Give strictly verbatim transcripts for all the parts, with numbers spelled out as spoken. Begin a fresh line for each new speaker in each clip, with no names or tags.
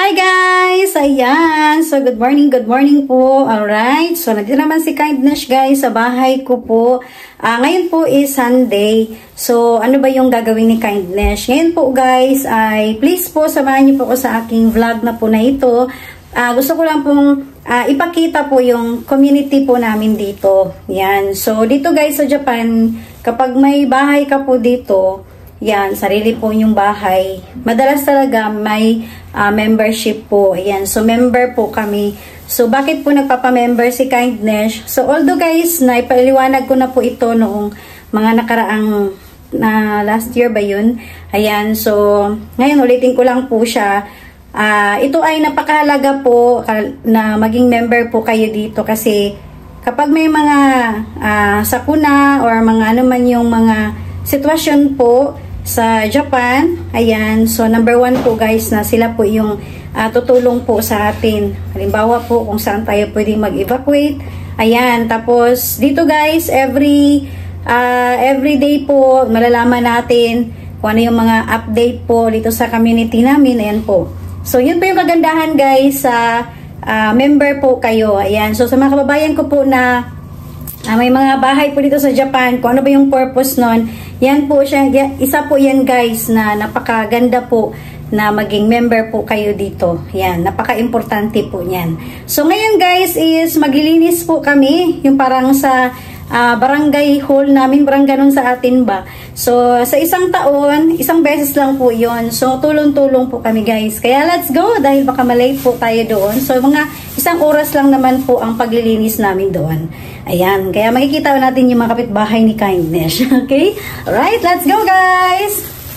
Hi guys! Ayan. So, good morning, good morning po. Alright. So, nandito naman si Kindness guys sa bahay ko po. Uh, ngayon po is Sunday. So, ano ba yung gagawin ni Kindness? Ngayon po guys ay please po samahan niyo po ako sa aking vlog na po na ito. Uh, gusto ko lang pong uh, ipakita po yung community po namin dito. Yan. So, dito guys sa Japan, kapag may bahay ka po dito, yan, sarili po yung bahay. Madalas talaga may uh, membership po. Ayan, so member po kami. So, bakit po nagpapamember si Kindness? So, although guys, naipaliwanag ko na po ito noong mga nakaraang na last year ba yun? Ayan, so, ngayon ulitin ko lang po siya. Uh, ito ay napakahalaga po uh, na maging member po kayo dito kasi kapag may mga uh, sakuna or mga ano man yung mga sitwasyon po sa Japan, ayan, so number one po guys na sila po yung uh, tutulong po sa atin. Halimbawa po kung saan tayo pwedeng mag-evacuate, ayan, tapos dito guys, every uh, every day po malalaman natin kung ano yung mga update po dito sa community namin, ayan po. So yun po yung kagandahan guys sa uh, member po kayo, ayan. So sa mga kababayan ko po na Uh, may mga bahay po dito sa Japan, kung ano ba yung purpose nun, yan po siya, isa po yan guys na napakaganda po na maging member po kayo dito. Yan, napaka-importante po yan. So ngayon guys is maglilinis po kami, yung parang sa uh, barangay hall namin, parang ganun sa atin ba. So sa isang taon, isang beses lang po yon. So tulong-tulong po kami guys. Kaya let's go dahil baka malate po tayo doon. So mga isang oras lang naman po ang paglilinis namin doon. Ayan, kaya makikita natin yung mga kapitbahay ni Kindness. Okay? Alright, let's go guys!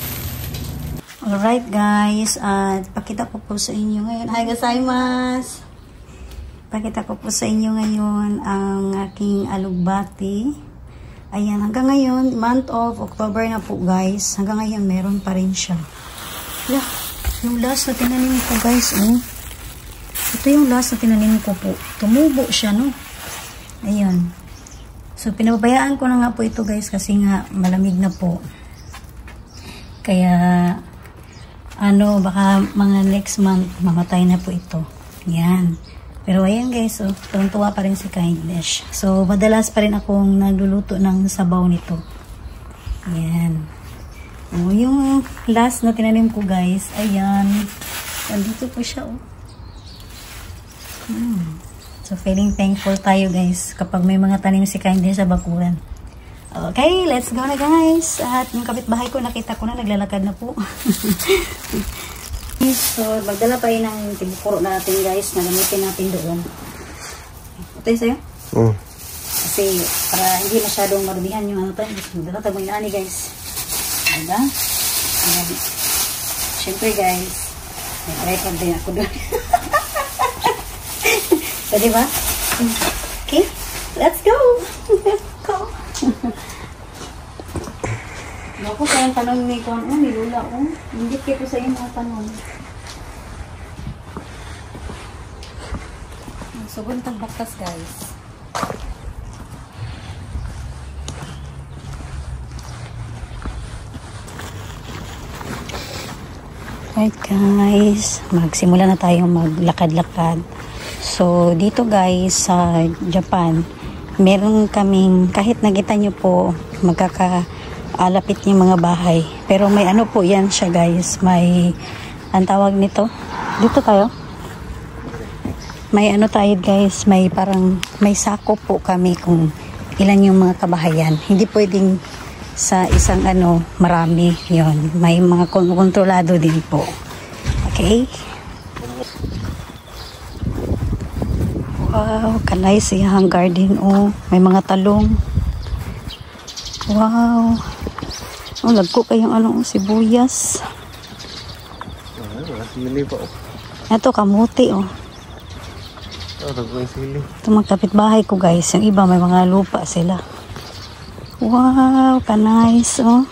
Alright guys, at uh, pakita ko po sa inyo ngayon. Hi gozaimasu! Pakita ko po sa inyo ngayon ang aking alugbati. Ayan, hanggang ngayon, month of October na po guys. Hanggang ngayon, meron pa rin siya. Yeah, yung last na tinanim ko guys, oh. Ito yung last na tinanim ko po. Tumubo siya, no? Ayan. So, pinababayaan ko na nga po ito guys kasi nga malamig na po. Kaya, ano, baka mga next month mamatay na po ito. Ayan. Pero ayan guys, so, tuwa pa rin si Kindness. So, madalas pa rin akong nagluluto ng sabaw nito. Ayan. O, yung last na tinanim ko guys, ayan. Nandito po siya, oh. Hmm. So, feeling thankful tayo guys kapag may mga tanim si Kindness sa bakuran. Okay, let's go na guys. At yung kapitbahay ko, nakita ko na, naglalakad na po. So, magdala pa yun ng tibukuro natin guys, na gamitin natin doon. Ito yung sa'yo? Oo. Mm. Kasi, para hindi masyadong marubihan yung ano tayo, magdala tayo yung ani guys. Diba? Ayan. Siyempre guys, may tripod din ako doon. So, diba? Okay, let's go! Let's go! Ako sa yung tanong ni Kon, oh, ni Lula, oh. Hindi ko sa yung mga tanong. So, buntang bakas, guys. Right, guys. Magsimula na tayong maglakad-lakad. So, dito guys, sa Japan, meron kaming, kahit nakita nyo po, magkakaalapit yung mga bahay. Pero may ano po yan siya guys, may, ang tawag nito, dito tayo. May ano tayo guys, may parang, may sako po kami kung ilan yung mga kabahayan. Hindi pwedeng sa isang ano, marami yon. May mga kontrolado din po. Okay? Wow, kanay siyang garden, oh. May mga talong. Wow. Oh, lagko kayong ano, sibuyas. Ito, kamuti, oh. Ito mga kapitbahay ko, guys. Yung iba, may mga lupa sila. Wow, kanais, oh.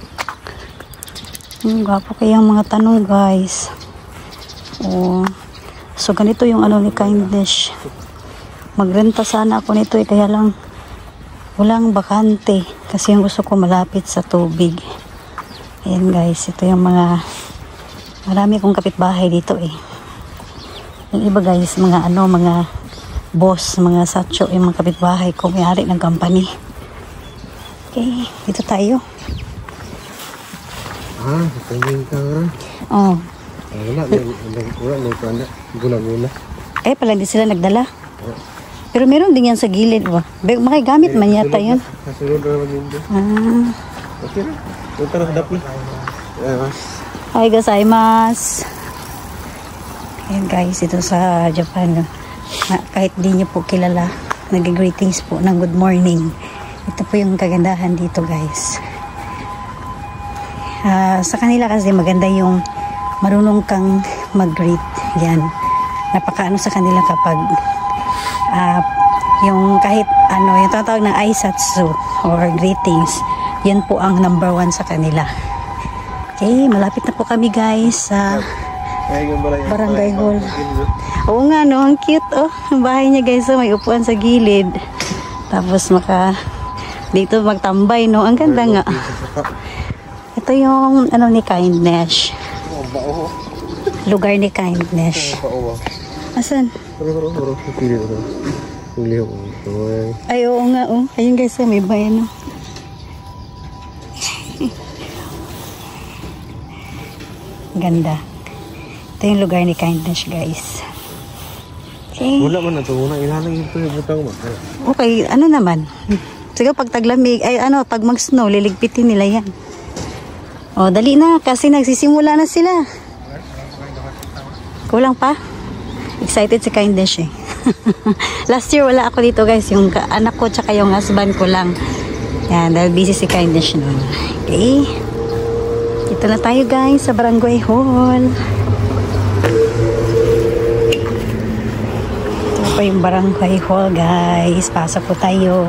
Hmm, gwapo kayang mga tanong, guys. Oh. So, ganito yung ano ni Kindness. Magrenta sana ako nito eh, kaya lang walang bakante kasi yung gusto ko malapit sa tubig. Ayan guys, ito yung mga marami kong kapitbahay dito eh. Yung iba guys, mga ano, mga boss, mga satcho, yung mga kapitbahay ko, may-ari ng company. Okay, dito tayo.
Ah, pagkain ka nga.
Oh.
Ah, wala, may, wala, may kanda. Gula-gula.
Eh, pala hindi sila nagdala. Pero meron din yan sa gilid. Oh. Makigamit man yata yun.
Kasunod na naman yun.
Ah.
Okay na. Punta na sa dapli.
Hi gozaimasu. Ayan guys, ito sa Japan. Kahit di nyo po kilala, nag-greetings po ng good morning. Ito po yung kagandahan dito guys. Uh, sa kanila kasi maganda yung marunong kang mag-greet. Yan. Napakaano sa kanila kapag uh, yung kahit ano, yung tatawag ng aisatsu or greetings, yan po ang number one sa kanila. Okay, malapit na po kami guys sa Barangay Hall. Oo nga no, ang cute oh. Ang bahay niya guys, oh, may upuan sa gilid. Tapos maka dito magtambay no. Ang ganda nga. Ito yung ano ni Kindness. Lugar ni Kindness. Asan? Ay oo nga oh. Ayun guys, may bayan oh. Ganda. Ito yung lugar ni Kindness guys. Okay.
Wala man na ito. Wala ilalang ito yung butang mo.
Okay, ano naman? Sige, pag taglamig, ay ano, pag mag-snow, liligpitin nila yan. O, dali na, kasi nagsisimula na sila. Kulang pa? Excited si Kindness eh. Last year wala ako dito guys, yung anak ko tsaka yung husband ko lang. Yan, dahil busy si Kindness noon. Okay. Dito na tayo guys sa Barangay Hall. Ito po yung Barangay Hall guys. Pasok po tayo.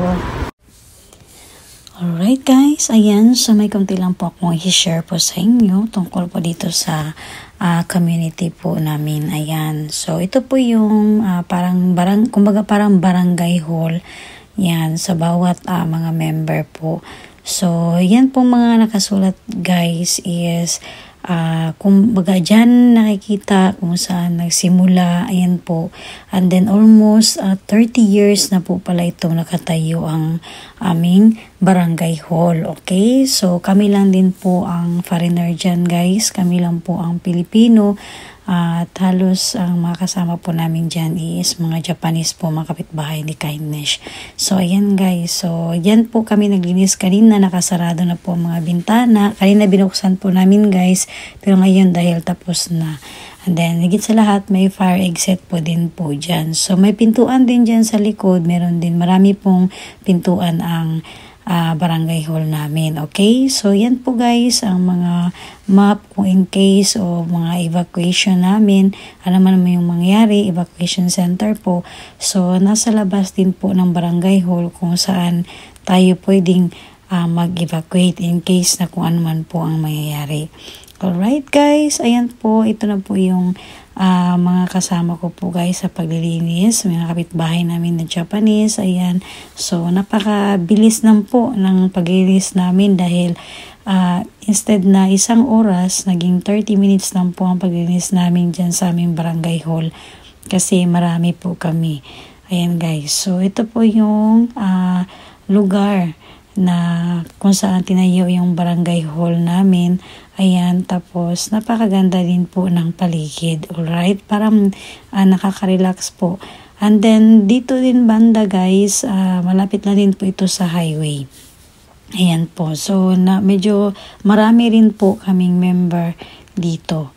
Alright guys, ayan. So may konti lang po akong i-share po sa inyo tungkol po dito sa uh, community po namin. Ayan. So ito po yung uh, parang, barang, kumbaga parang Barangay Hall. Yan, sa bawat uh, mga member po. So, yan po mga nakasulat guys is uh, kumbaga dyan nakikita kung saan nagsimula. Ayan po. And then almost uh, thirty years na po pala itong nakatayo ang aming Barangay Hall. Okay? So, kami lang din po ang foreigner dyan guys. Kami lang po ang Pilipino. Uh, at halos ang mga kasama po namin dyan is mga Japanese po, mga kapitbahay ni Kindness. So, ayan guys. So, yan po kami naglinis kanina. Nakasarado na po ang mga bintana. Kanina binuksan po namin guys. Pero ngayon dahil tapos na. And then, higit sa lahat, may fire exit po din po dyan. So, may pintuan din dyan sa likod. Meron din marami pong pintuan ang Uh, Barangay Hall namin. Okay? So, yan po guys, ang mga map kung in case o mga evacuation namin. Alam naman yung mangyari, evacuation center po. So, nasa labas din po ng Barangay Hall kung saan tayo pwedeng uh, mag-evacuate in case na kung ano man po ang mangyayari. Alright guys, ayan po, ito na po yung uh, mga kasama ko po guys sa paglilinis. Mga kapitbahay namin na Japanese, ayan. So, napakabilis lang po ng paglilinis namin dahil uh, instead na isang oras, naging thirty minutes lang po ang paglilinis namin dyan sa aming Barangay Hall kasi marami po kami. Ayan guys, so ito po yung uh, lugar na kung saan tinayo yung Barangay Hall namin. Ayan, tapos napakaganda din po ng paligid. Alright, parang uh, nakaka-relax po. And then, dito din banda guys, uh, malapit na din po ito sa highway. Ayan po, so na, medyo marami rin po kaming member dito.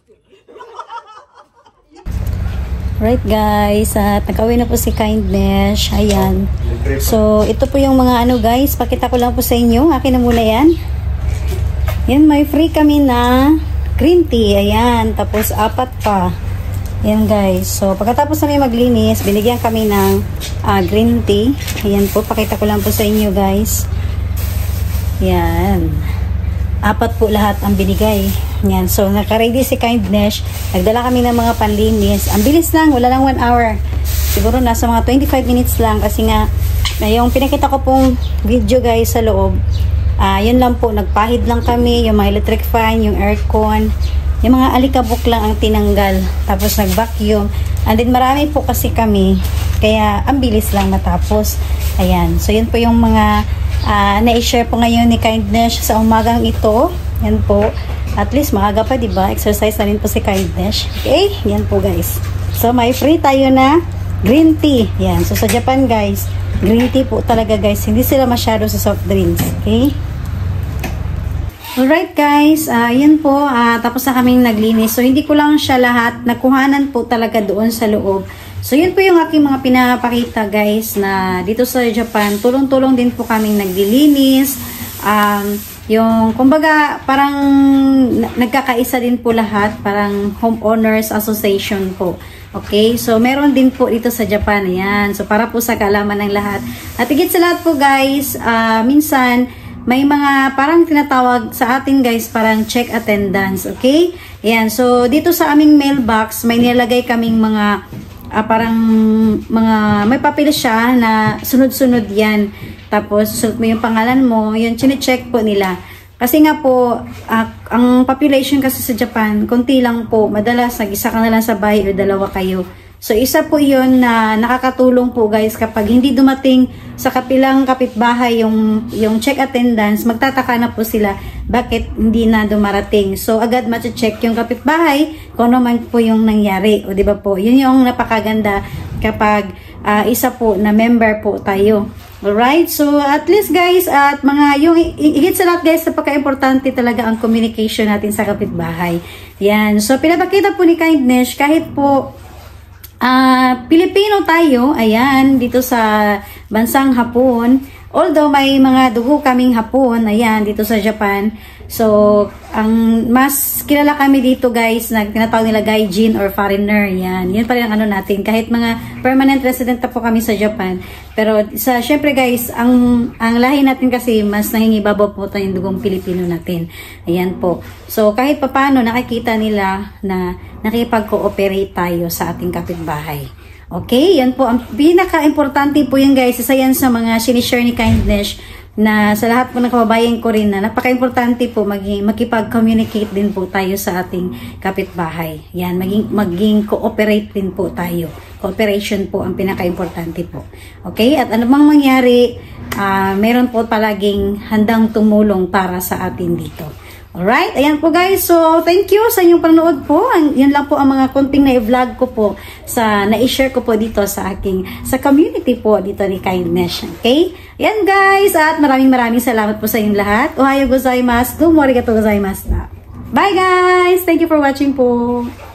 Right guys, at nag-away na po si Kindness. Ayan. So, ito po yung mga ano guys, pakita ko lang po sa inyo. Akin na muna yan. Yan, may free kami na green tea. Ayan, tapos apat pa. Ayan guys. So, pagkatapos namin maglinis, binigyan kami ng uh, green tea. Ayan po, pakita ko lang po sa inyo guys. Ayan. Apat po lahat ang binigay. Yan. So, naka-ready si Kindness. Nagdala kami ng mga panlinis. Ang bilis lang. Wala lang one hour. Siguro nasa mga twenty-five minutes lang. Kasi nga, yung pinakita ko pong video guys sa loob, uh, yun lang po. Nagpahid lang kami. Yung mga electric fan, yung aircon. Yung mga alikabok lang ang tinanggal. Tapos nag-vacuum. And then marami po kasi kami, kaya ang bilis lang matapos. Ayan, so yun po yung mga uh, na-share po ngayon ni Kindness sa umagang ito. Yan po, at least maaga pa, diba? Exercise na rin po si Kindness. Okay, yan po guys. So may free tayo na green tea. Yan, so sa Japan guys, green tea po talaga guys, hindi sila masyado sa soft drinks. Okay. Alright guys, uh, yan po, uh, tapos na kaming naglinis. So hindi ko lang siya lahat, nakuhanan po talaga doon sa loob. So yun po yung aking mga pinapakita guys, na dito sa Japan, tulong-tulong din po kaming naglilinis. Um, yung, kumbaga, parang nagkakaisa din po lahat, parang homeowners association po. Okay, so meron din po dito sa Japan, yan. So para po sa kaalaman ng lahat. At higit sa lahat po guys, uh, minsan, may mga parang tinatawag sa atin guys, parang check attendance, okay? Ayan, so dito sa aming mailbox, may nilagay kaming mga, uh, parang mga, may papel siya na sunod-sunod yan. Tapos, susunod mo yung pangalan mo, yun, chine-check po nila. Kasi nga po, uh, ang population kasi sa Japan, konti lang po, madalas nag-isa ka na lang sa bahay o dalawa kayo. So, isa po yun na nakakatulong po guys kapag hindi dumating sa kapilang kapitbahay yung, yung check attendance, magtataka na po sila bakit hindi na dumarating. So, agad ma-check yung kapitbahay kung ano man po yung nangyari. O diba po, yun yung napakaganda kapag uh, isa po na member po tayo. Alright, so at least guys, at mga yung higit sa lahat guys, napaka-importante talaga ang communication natin sa kapitbahay. Yan, so pinapakita po ni Kindness kahit po Uh, Pilipino tayo, ayan, dito sa bansang Hapon. Although may mga dugo kaming Hapon, ayan, dito sa Japan. So, ang mas kilala kami dito guys, na tinatawag nila gaijin or foreigner, yan. Yun pa rin ang ano natin. Kahit mga permanent resident na po kami sa Japan. Pero, sa, syempre guys, ang, ang lahi natin kasi mas nangingibabaw po tayong dugong Pilipino natin. Ayan po. So, kahit papano nakikita nila na nakipag-cooperate tayo sa ating kapitbahay. Okay, yan po. Ang pinaka-importante po yan guys, isa yan sa mga sinishare ni Kindness na sa lahat po ng kababayan ko rin na napaka-importante po maging, makipag-communicate din po tayo sa ating kapitbahay. Yan, maging, maging cooperate din po tayo. Cooperation po ang pinaka-importante po. Okay, at ano mang mangyari, uh, meron po palaging handang tumulong para sa atin dito. Alright, ayan po guys. So, thank you sa inyong panonood po. Ang, yan lang po ang mga konting na i-vlog ko po sa na-share ko po dito sa aking, sa community po dito ni Kindness. Okay? Ayan guys, at maraming maraming salamat po sa inyong lahat. Ohayo gozaimasu. Domo arigatou gozaimasu. Bye guys! Thank you for watching po.